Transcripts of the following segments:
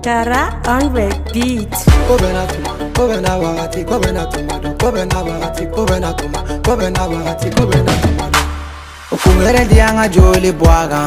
Tara on the beat. Kobena wati, kobena tumado, kobena wati, kobena tuma, kobena wati, kobena tumado. Okungere dianga joli bwaga,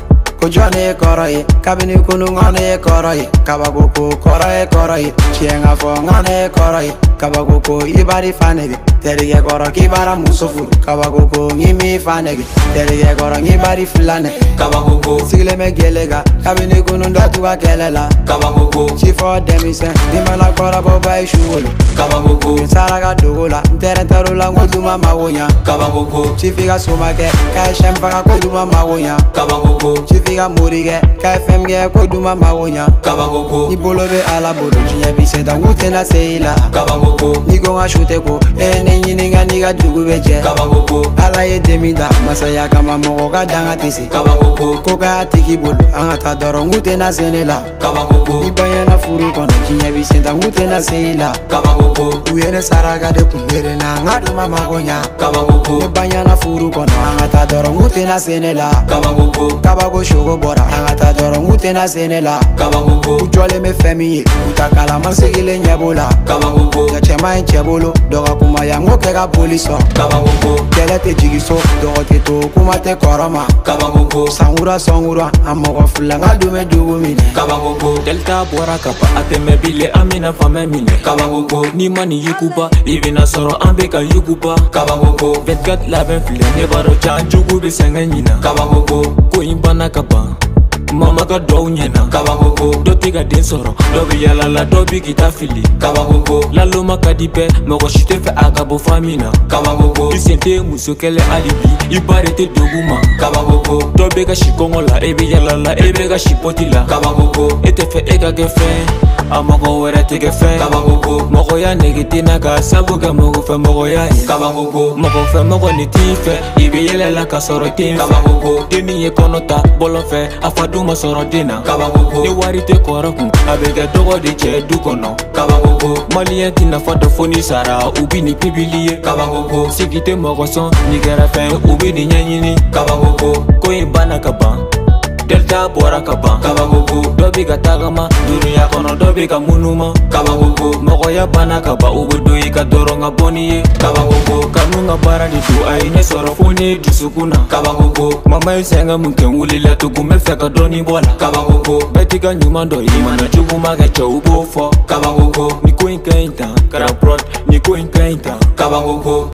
kojone koroye, kabini kunungane koroye, kabagoko koroye, chienga fongane koroye, kabagoko ibari fanege, terige koro kibara musofu, kabagoko ngimi fanege, terige koro ngibari flane, kabagoko sigle megelega, kabini kunundatu kelela, kabagoko chifo demise, dimala kora boba ishuolo, kabagoko saraga dogola, terentarula ngoduma mawonya, kabagoko chifiga somake, kai shempaka koduma mawonya, kabagoko chifiga murige, kai femge koduma mawonya, kabagoko ibolobe ala bodo chinya biseda ngutena seila, kabagoko nigonga shuteko, nyinga niga dugubeje, kabagoko ala ye demida, masaya kama moga danga tisi, kabagoko koka atiki bolo, angata doro ngutena senela, kabagoko ibanyana furu kono chinya biseda ngutena seila, kabagoko uyene saraga de kungere na ngaduma magonya, kabagoko ibanyana furu kono angata doro ngutena senela, kabagoko kabago shogo bora angata doro ngutena senela, kabagoko ujole me femi utakala masigile nyabola, kabagoko ya chema enchebolo doga kuma ya ngoke ga poliso, kabagoko kelete jigiso doga teto kuma te koroma, kabagoko sangura amogo fulanga dume dugumine, kabagoko delta bora kapa ateme bile amina famemine, kabagoko ni mani yukuba ibina soro ambeka yukuba, kabagoko 24 laben file ne baro chanjugu bisenga nyina, kabagoko ko imbana kapa mama ka do nyena, kabagoko do tiga den soro do bi yala la do bi kita fili, kabagoko la loma kadipe moko shite fe agabo famina, kabagoko isente musokele alibi ibarete doguma, kabagoko do be ka shikongola ebe yala la ebe ka shipotila, kabagoko ete fe ega gefe amago wera tege fe, kabagoko moko ya negitina ka sabuga moko fe moko ya, kabagoko moko fe moko nitife ibe yala la ka soro tin, kabagoko deni ye konota bolo fe afadu masoro dina, kabagoko ni warite koraku abega dogo de che du kono, kabagoko malien tina fado foni sara ubi ni pibilie, kabagoko sigite moko son ni gara fe ubi ni nyanyini, kabagoko ko imbana kaba delta bora kaba, kabagoko dobi gatagama dunia kono dobi ka munuma, kabagoko moko ya bana kaba ubudo ika doronga boniye, kabagoko kanunga bara di du aine soro foni dusukuna, kabagoko mama yusenga munke ulile tukume feka doni bola, kabagoko betika nyumando imana chuguma gacha ubofo, kabagoko niko inkainta karaprot niko inkainta, kabagoko